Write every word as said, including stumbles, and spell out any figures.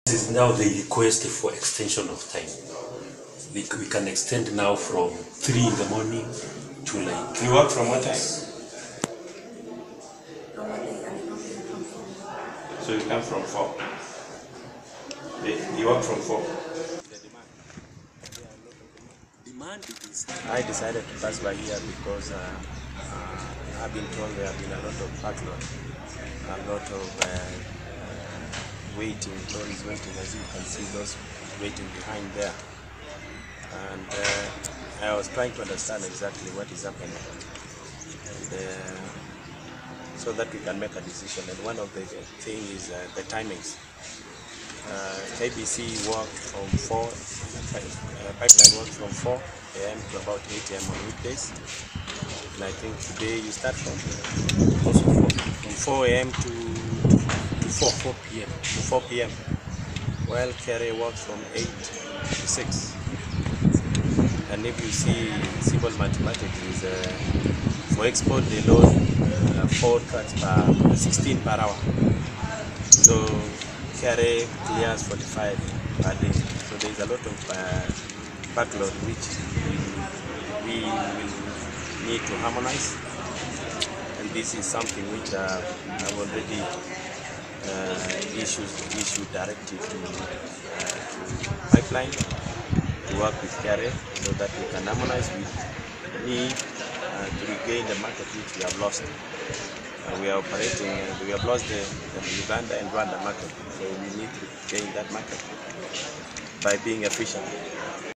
This is now the request for extension of time. We, we can extend now from three in the morning to like. You work from what time? So you come from four. You work from four. Demand is. I decided to pass by here because uh, uh, I've been told there have been a lot of backlog, a lot of uh, uh, waiting, lorries waiting, as you can see those waiting behind there. And uh, I was trying to understand exactly what is happening, and, uh, so that we can make a decision. And one of the things is uh, the timings. Uh, K P C work from four, uh, pipeline works from four A M to about eight A M on weekdays. And I think today you start from also from four A M to, to four P M to four P M While Keter works from eight to six. And if you see simple mathematics is uh, for export they load uh, four trucks per sixteen per hour. So Keter clears forty-five per day. So there is a lot of uh, backlog which we, we will need to harmonize. And this is something which uh, I've already uh, issued, issued directive to, uh, to pipeline to work with Keter so that we can harmonize. We need uh, to regain the market which we have lost. Uh, we are operating, uh, we have lost the, the Uganda and Rwanda market, so we need to gain that market by being efficient.